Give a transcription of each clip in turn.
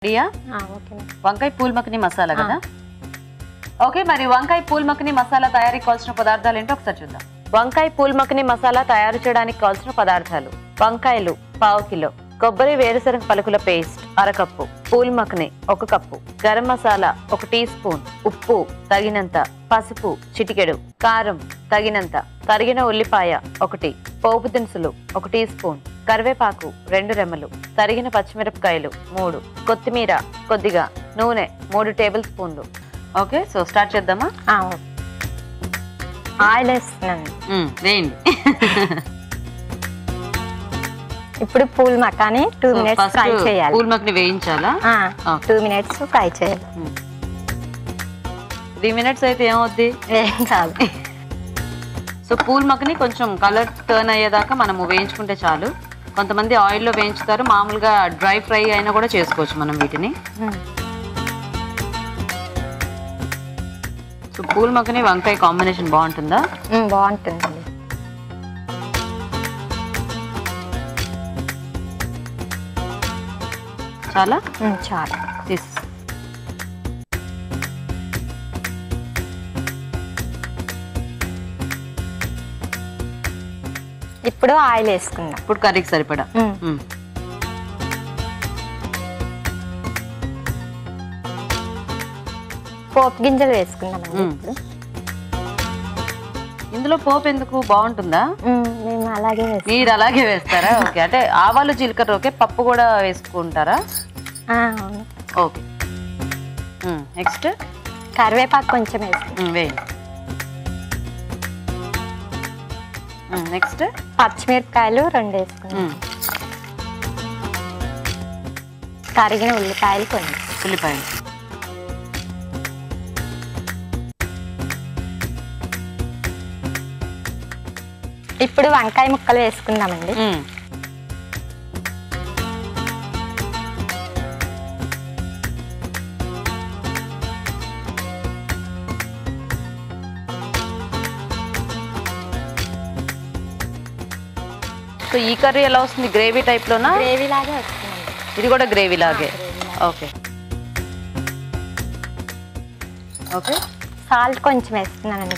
ప్రియా వంకాయ పూల్ మక్కని మసాలా కదా ఓకే మరి వంకాయ పూల్ మక్కని మసాలా తయారీకి కావాల్సిన పదార్థాలు ఏంటో ఒకసారి చూద్దాం వంకాయ పూల్ మక్కని మసాలా తయారు చేయడానికి కావాల్సిన పదార్థాలు వంకాయలు 1/2 కిలో కొబ్బరి వేరుశనగ పలుకుల పేస్ట్ 1/2 కప్పు పూల్ మక్కని 1 cup garam masala 1 teaspoon ఉప్పు తగినంత పసుపు చిటికెడు కారం తగినంత తరిగిన ఉల్లిపాయ 1 పోపు దినుసులు 1 టీ స్పూన్ కరివేపాకు 2 రెమ్మలు తరిగిన పచ్చిమిరపకాయలు 3 కొత్తిమీర కొద్దిగా నూనె 3 టేబుల్ స్పూన్లు ఓకే సో స్టార్ట్ చేద్దామా ఆయిల్ వేస్తున్నాను వేయండి ఇప్పుడు పూల్ మకాని 2 మినిట్స్ ఫ్రై చేయాలి పూల్ మక్కని వేయించాలా 2 మినిట్స్ ఫ్రై చేయాలి 3 మినిట్స్ అయితే ఏమవుద్ది ఏం కాదు సో పూల్ మక్కని కొంచెం కలర్ టర్న్ అయ్యేదాకా మనము వేయించుకుంటే చాలు కొంతమంది ఆయిల్లో వేయించుతారు మామూలుగా డ్రై ఫ్రై అయినా కూడా చేసుకోవచ్చు మనం వీటిని సో పూల్ మక్కని వంకాయ కాంబినేషన్ బాగుంటుందా బాగుంటుంది చాలా చాలా ఇప్పుడు ఆయిల్ వేసుకుందాం ఇప్పుడు కర్రీకి సరిపడా పోపు గింజలు వేసుకుందాం ఇప్పుడు ఇందులో పోపు ఎందుకు బాగుంటుందా మేము అలాగే మీరు అలాగే వేస్తారా ఓకే అంటే ఆవాలు జీలకర్ర ఓకే పప్పు కూడా వేసుకుంటారా ఓకే నెక్స్ట్ కరివేపాకు కొంచెం వేసుకుంటాం వేయండి నెక్స్ట్ పచ్చిమిరపకాయలు 2 వేసుకున్నాం తరిగిన ఉల్లిపాయలు కొన్ని ఉల్లిపాయలు ఇప్పుడు వంకాయ ముక్కలు వేసుకుందామండి సో ఈ కర్రీ ఎలా వస్తుంది గ్రేవీ టైప్ లోనా గ్రేవీ లాగే వస్తుందండి ఇది కూడా గ్రేవీ లాగే ఓకే ఓకే సాల్ట్ కొంచెం వేస్తున్నానండి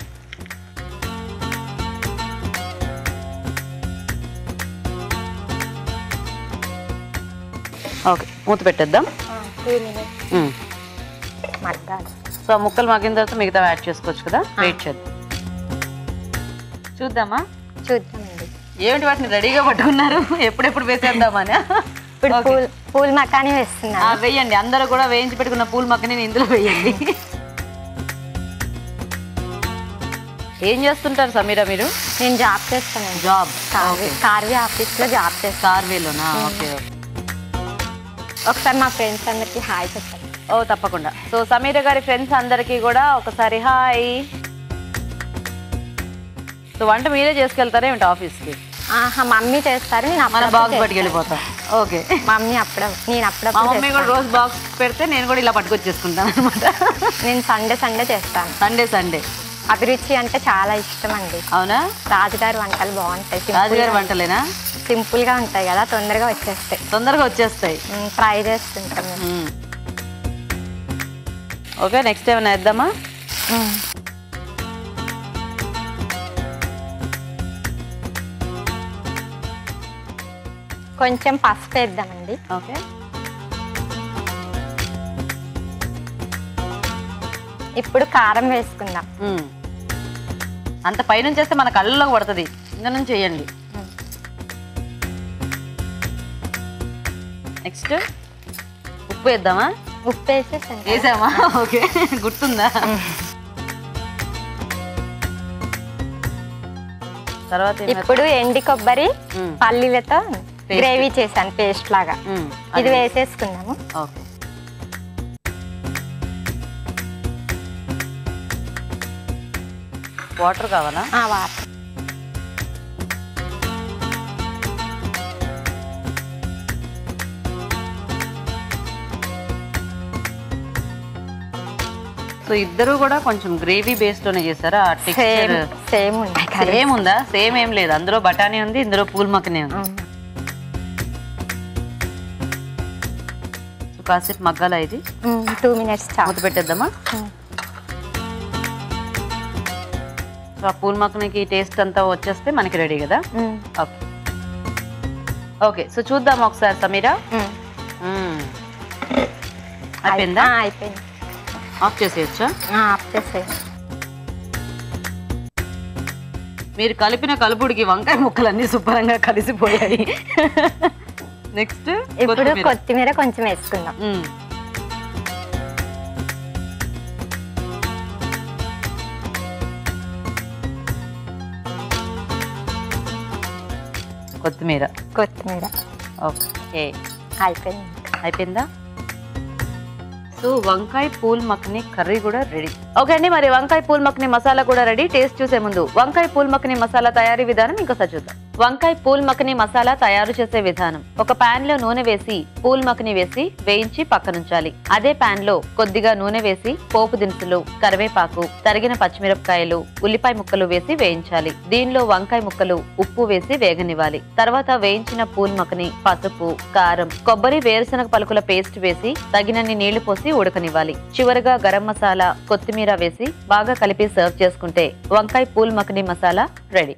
ఓకే మూత పెట్టేద్దాం 2 మినిట్స్ మగ్గాలి సో ముక్కలు మగ్గిన తర్వాత మిగతా యాడ్ చేసుకోవచ్చు కదా వెయిట్ చేద్దాం చూద్దామా చూద్దామండి ఏమిటి వాటిని రెడీగా పట్టుకున్నారు ఎప్పుడెప్పుడు వేసేద్దామని ఇప్పుడు పూల్ మకాని వేస్తున్నా వేయండి అందరూ కూడా వేయించి పెట్టుకున్న పూల్ మక్కని ఇందులో వేయండి ఏం చేస్తుంటారు సమీరా మీరు నేను జాబ్ చేస్తాను జాబ్ కార్వే ఆఫీస్ లో జాబ్ చేస్తాను కార్వేలోనా ఓకే ఒకసారి మా ఫ్రెండ్స్ అందరికి హాయ్ చెప్పండి ఓ తప్పకుండా సో సమీర గారి ఫ్రెండ్స్ అందరికీ కూడా ఒకసారి హాయ్ సో వంట మీరే చేసుకెళ్తారా ఏమిటి ఆఫీస్కి మమ్మీ చేస్తారు నేను మన బాక్స్ పట్టుకెళ్ళిపోతాం ఓకే మమ్మీ నేను అప్పుడు మా మమ్మీ కూడా రోజు బాక్స్ పెడితే నేను కూడా ఇలా పట్టుకొచ్చేసుకుంటాను అనమాట నేను సండే చేస్తాను సండే అభిరుచి అంటే చాలా ఇష్టం అండి అవునా రాజుగారి వంటలు బాగుంటాయి రాజుగారి వంటలేనా సింపుల్ గా ఉంటాయి కదా తొందరగా వచ్చేస్తాయి ట్రై చేస్తుంటాం ఓకే నెక్స్ట్ ఏమైనా వేద్దామా కొంచెం పసుపు వేద్దామండి ఓకే ఇప్పుడు కారం వేసుకుందాం అంత పైనుంచి చేస్తే మన కళ్ళలోకి పడుతుంది కింద నుంచి వేయండి నెక్స్ట్ ఉప్పు వేద్దామా ఉప్పు వేసామా ఓకే గుర్తుందా తర్వాత ఇప్పుడు ఎండి కొబ్బరి పల్లీలతో గ్రేవీ చేశాను పేస్ట్ లాగా ఇది వేసేసుకుందాము ఓకే వాటర్ కావాలా వాటర్ సో ఇద్దరు కూడా కొంచెం గ్రేవీ బేస్ లోనే చేశారా టెక్స్చర్ సేమ్ ఉందా సేమ్ ఏం లేదు అందులో బఠానీ ఉంది ఇందులో పూల్ మక్కనే ఉంది కాసేపు మగ్గాల ఇది 2 minutes చాలు. మూత పెట్టేద్దామా? సో ఆ పూల్ మక్కనికి టేస్ట్ అంతా వచ్చేస్తే మనకి రెడీ కదా. ఓకే ఓకే సో చూద్దాం ఒకసారి సమీరా. అయిపోయిందా? అయిపోయింది. ఆఫ్ చేసేయచ్చా? ఆఫ్ చేసేయండి. మీరు కలిపిన కలుపుడికి వంకాయ ముక్కలన్నీ శుభ్రంగా కలిసిపోయాయి. నెక్స్ట్ ఇప్పుడు కొత్తిమీర కొంచెం వేసుకుందాం. కొత్తిమీర ఓకే అయిపోయిందా? సో వంకాయ పూల్ మక్కని కర్రీ కూడా రెడీ. ఓకే అండి, మరి వంకాయ పూల్ మక్కని మసాలా కూడా రెడీ. టేస్ట్ చూసే ముందు వంకాయ పూల్ మక్కని మసాలా తయారీ విధానం ఇంకోసారి చూద్దాం. వంకాయ పూల్ మక్కని మసాలా తయారు చేసే విధానం: ఒక పాన్ లో నూనె వేసి పూల్ మక్కని వేసి వేయించి పక్కనుంచాలి. అదే పాన్ లో కొద్దిగా నూనె వేసి పోపు దినుసులు, కరివేపాకు, తరిగిన పచ్చిమిరపకాయలు, ఉల్లిపాయ ముక్కలు వేసి వేయించాలి. దీనిలో వంకాయ ముక్కలు, ఉప్పు వేసి వేగనివ్వాలి. తర్వాత వేయించిన పూల్ మక్కని, పసుపు, కారం, కొబ్బరి, వేరుశనగ పలుకుల పేస్ట్ వేసి తగినన్ని నీళ్లు పోసి ఉడకనివ్వాలి. చివరగా గరం మసాలా, కొత్తిమీర వేసి బాగా కలిపి సర్వ్ చేసుకుంటే వంకాయ పూల్ మక్కని మసాలా రెడీ.